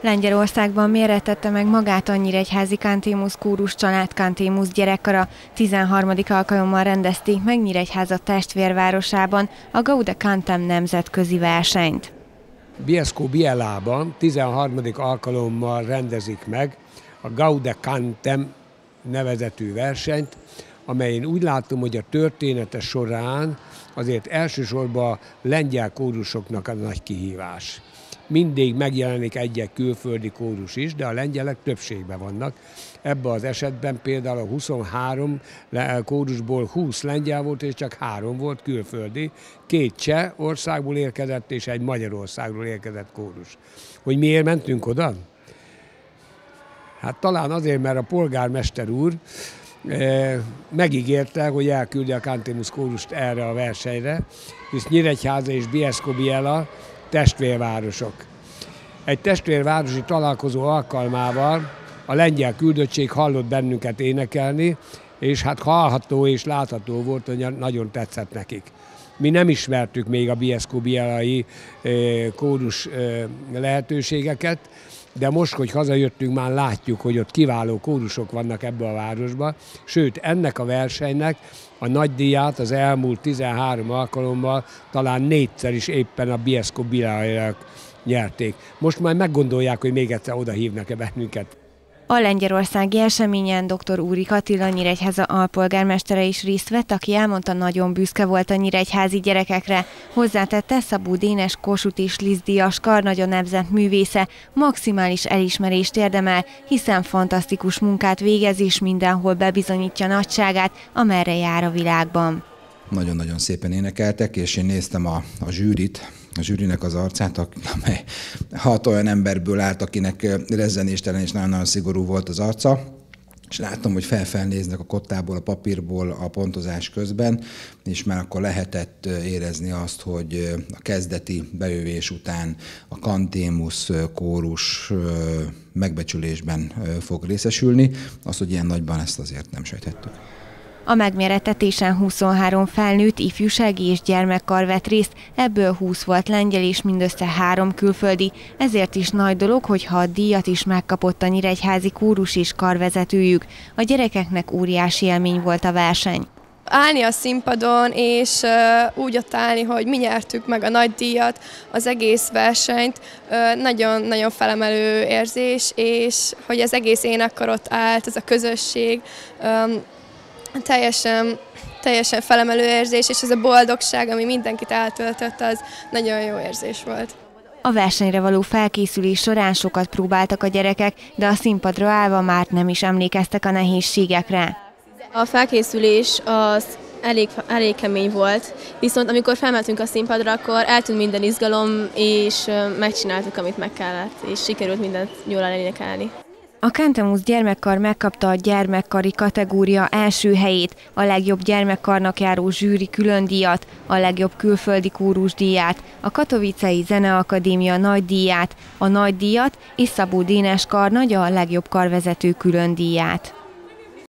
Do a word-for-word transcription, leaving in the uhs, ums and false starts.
Lengyelországban mérettette meg magát a Nyíregyházi Cantémus kórus család Cantémus gyerekkara. tizenharmadik alkalommal rendezték meg Nyíregyháza testvérvárosában a Gaude Cantem nemzetközi versenyt. Bieszko Bielában tizenharmadik alkalommal rendezik meg a Gaude Cantem nevezetű versenyt, amelyen úgy látom, hogy a története során azért elsősorban a lengyel kórusoknak a nagy kihívás. Mindig megjelenik egy-egy külföldi kórus is, de a lengyelek többségben vannak. Ebben az esetben például a huszonhárom kórusból húsz lengyel volt, és csak három volt külföldi. Két cseh országból érkezett, és egy Magyarországról érkezett kórus. Hogy miért mentünk oda? Hát talán azért, mert a polgármester úr megígérte, hogy elküldi a Cantémus kórust erre a versenyre, hisz Nyíregyháza és Bieszko Biela testvérvárosok. Egy testvérvárosi találkozó alkalmával a lengyel küldöttség hallott bennünket énekelni, és hát hallható és látható volt, hogy nagyon tetszett nekik. Mi nem ismertük még a Bieszko Bielai kórus lehetőségeket, de most, hogy hazajöttünk, már látjuk, hogy ott kiváló kórusok vannak ebbe a városba, sőt, ennek a versenynek a nagydíját az elmúlt tizenhárom alkalommal talán négyszer is éppen a Bieszko Bielaiak nyerték. Most már meggondolják, hogy még egyszer oda hívnak-e bennünket. A lengyelországi eseményen dr. Úrik Attila Nyíregyháza alpolgármestere is részt vett, aki elmondta, nagyon büszke volt a nyíregyházi gyerekekre. Hozzátette, Szabó Dénes Kossuth és Liszt díjas karnagy nemzet művésze maximális elismerést érdemel, hiszen fantasztikus munkát végez és mindenhol bebizonyítja nagyságát, amerre jár a világban. Nagyon-nagyon szépen énekeltek, és én néztem a, a zsűrit, a zsűrinek az arcát, amely hat olyan emberből állt, akinek rezzenéstelen és nagyon-nagyon szigorú volt az arca, és láttam, hogy felfelnéznek a kottából, a papírból a pontozás közben, és már akkor lehetett érezni azt, hogy a kezdeti bejövés után a Cantémus kórus megbecsülésben fog részesülni. Azt, hogy ilyen nagyban, ezt azért nem sejthettük. A megmérettetésen huszonhárom felnőtt, ifjúsági és gyermekkar vett részt, ebből húsz volt lengyel és mindössze három külföldi. Ezért is nagy dolog, hogyha a díjat is megkapott a nyíregyházi kórus és karvezetőjük. A gyerekeknek óriási élmény volt a verseny. Állni a színpadon, és úgy ott állni, hogy mi nyertük meg a nagy díjat, az egész versenyt, nagyon-nagyon felemelő érzés, és hogy az egész énekkar ott állt, ez a közösség, Teljesen, teljesen felemelő érzés, és ez a boldogság, ami mindenkit eltöltött, az nagyon jó érzés volt. A versenyre való felkészülés során sokat próbáltak a gyerekek, de a színpadra állva már nem is emlékeztek a nehézségekre. A felkészülés az elég, elég kemény volt, viszont amikor felmentünk a színpadra, akkor eltűnt minden izgalom, és megcsináltuk, amit meg kellett, és sikerült mindent jól elénekelni. A Cantémus gyermekkar megkapta a gyermekkari kategória első helyét, a legjobb gyermekkarnak járó zsűri külön díjat, a legjobb külföldi kórus díját, a Katowicei Zeneakadémia nagy díját, a nagy díjat és Szabó Dénes karnagy a legjobb karvezető külön díját.